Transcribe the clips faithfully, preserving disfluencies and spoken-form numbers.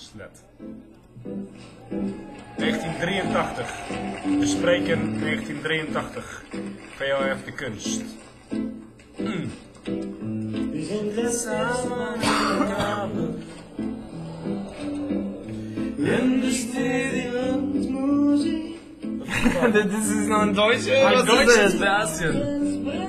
Slet. negentien drieëntachtig. We spreken negentien drieëntachtig. V O F de kunst. Mm. We zijn samen in de kamer. In de Stadiummuziek. Dit is nog een Deutsche? Ein Was ist deutsches das? Verschen.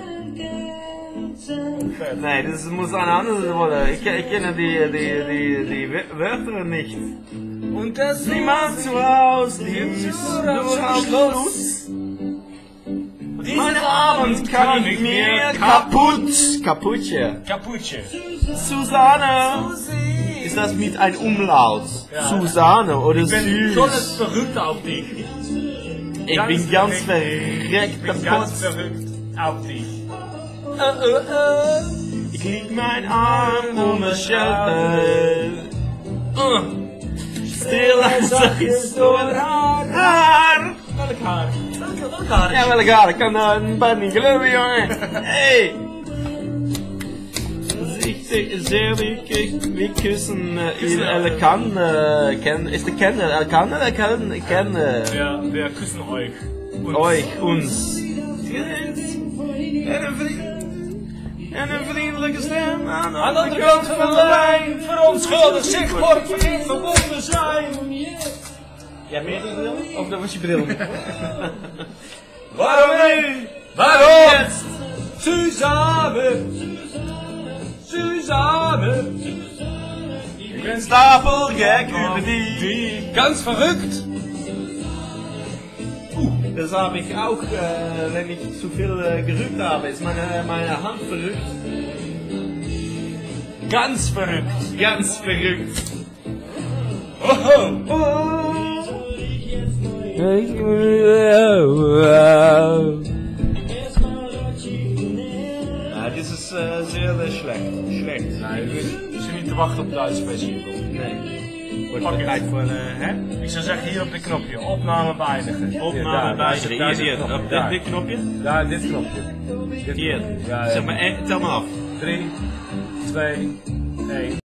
Nee, das muss eine andere Rolle. Ich, ich kenne die, die, die, die Wörter nicht. Und das Niemand zu Hause, du hast Lust. Mein Abend kann ich mir kaputt. Kaputtje. Kaputtje. Susanne. Ist das mit ein Umlaut? Ja. Susanne oder Ich bin süß? ganz verrückt auf dich. Ich ganz bin ganz verrückt. verreckt Ich bin ganz kaputt. verrückt auf dich. Uh, uh, uh. Ich leg mein Arm um een shelter. Uh. Stil als iets door haar haar. Welk haar? Welk, welk haar? Ja, welk haar? Ik kan daar een paar niet geloven, jongen. Hey! Ich sehe, wie, wie küssen äh, in Elkan äh, kennen. Ist der Kenner? Elkan oder Ken? Kennen? Ja, wir küssen euch. Uns. Euch, uns. En een vriend. En een vriendelijke stem aan de Aan de andere kant van de lijn, verontschuldigd zich voor verkeerd verbonden zijn. Jij meer dan bril? Of dat was je bril? Waarom nu? Waarom? Suzanne. Suzanne. Ik ben stapelgek über die. Ganz verrückt. Das habe ich auch, äh, wenn ich zu viel äh, gerügt habe, ist meine, meine Hand verrückt. Ganz verrückt. Ganz verrückt. Oh, Oh. Ja, dit is uh, zeer uh, slecht. Slecht. Nee, we zitten niet te wachten op de Duitse versie. Nee. Wordt Pak het het. tijd voor, uh, hè? Ik zou zeggen hier op dit knopje, opname beëindigen. Opname bij hier, hier, op dit, dit knopje? Ja, dit knopje. Dit Hier. knopje. Ja, ja. Zeg maar, eh, tel maar af. drie, twee, één.